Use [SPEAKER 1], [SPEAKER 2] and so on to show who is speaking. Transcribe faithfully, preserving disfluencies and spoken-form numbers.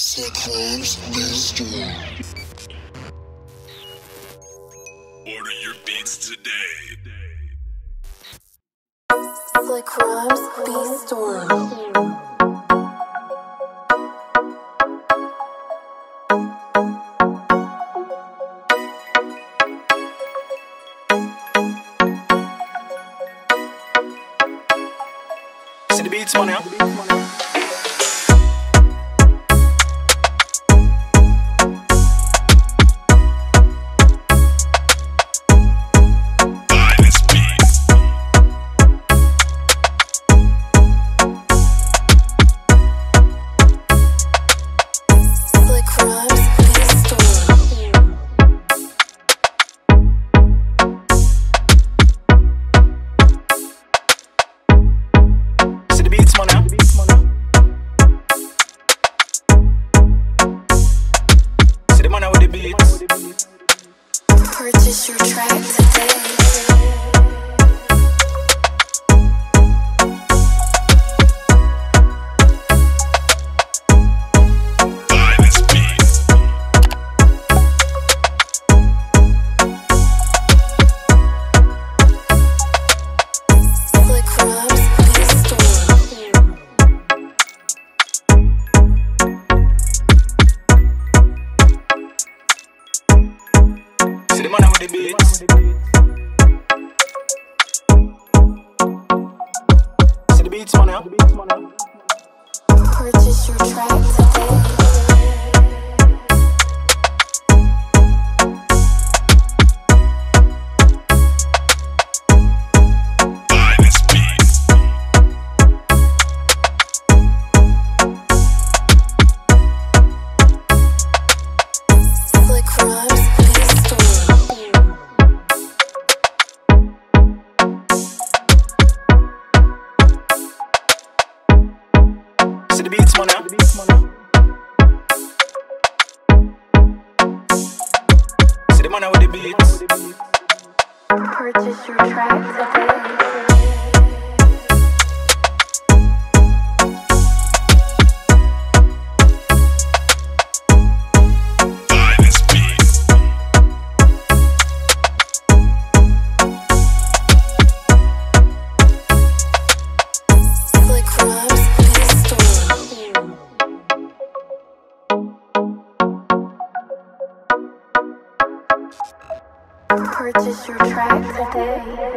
[SPEAKER 1] Cyclones Beatstorm.
[SPEAKER 2] Order your beats today.
[SPEAKER 3] Cyclones Beatstorm.
[SPEAKER 4] See the beats, money.
[SPEAKER 3] Purchase your track today.
[SPEAKER 4] See the money with the beats. See the beats, money.
[SPEAKER 3] Purchase your track today.
[SPEAKER 4] See the beats, money. See the money with the beats.
[SPEAKER 3] Purchase your track today. Purchase your track today.